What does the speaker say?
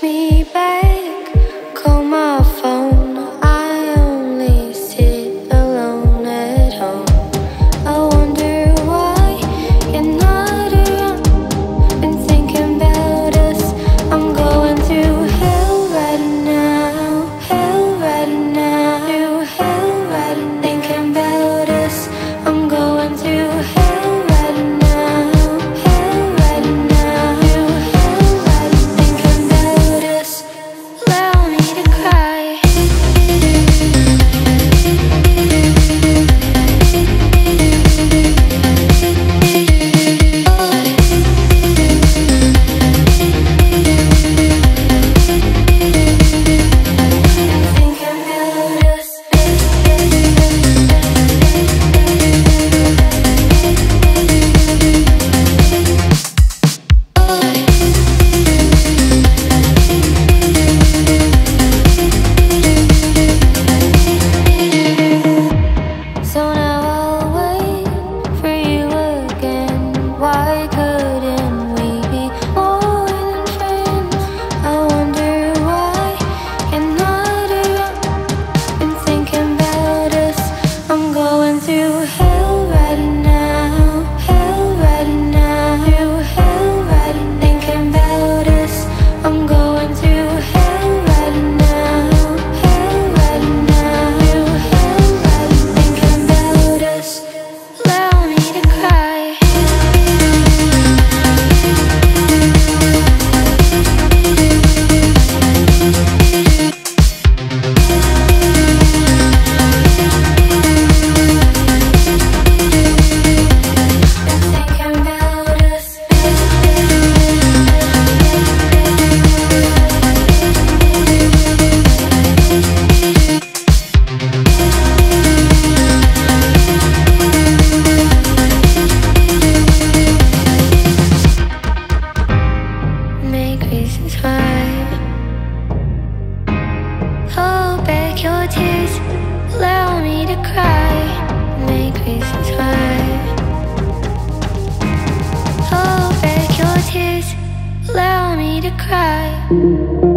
me back. Call my phone, I only sit alone at home. I wonder why you're not around. Been thinking about us. I'm going through hell right now. Hell right now. Through hell right now. Thinking about us. I'm going through hell right now. Hell right now. Through hell right now. Thinking about us. Allow me to cry. So now I'll wait for you again. Why couldn't we be more than friends? I wonder why you're not around. Been thinking about us. I'm going through hell right now. Hell right now. Through hell right now. Thinking about us. I'm going through hell right now. Hell right now. Through hell right now. Thinking about us. Allow me to cry. Thinking about us. Make reasons why. Hold back your tears. Allow me to cry. Make reasons why. Hold back your tears. Allow me to cry.